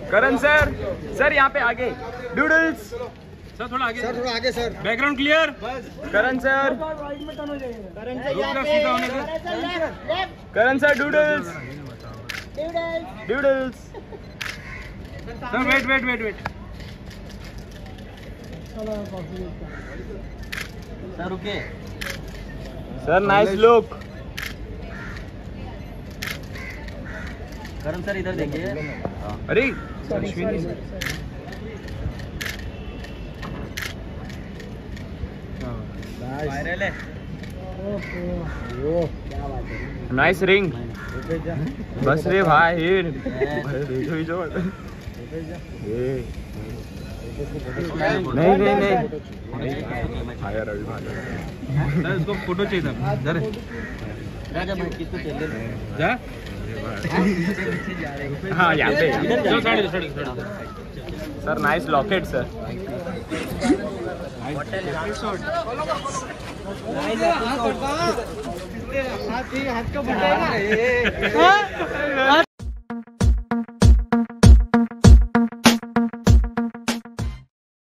करण sir, sir यहाँ पे आगे। डूडल्स सर थोड़ा आगे, सर थोड़ा आगे sir. Background clear. Karan sir, Karan sir doodles, doodles. Sir wait wait wait wait. Sir रुके। Sir nice look. Karan sir इधर देखिए। अरे वायरल है। Nice ring. बस रे भाई नहीं नहीं नहीं आया रवि भाई। सर इसको फोटो चाहिए था। राजा भाई किसको चाहिए? जा। हाँ यहाँ पे सर नाइस लॉकेट सर। हाथ का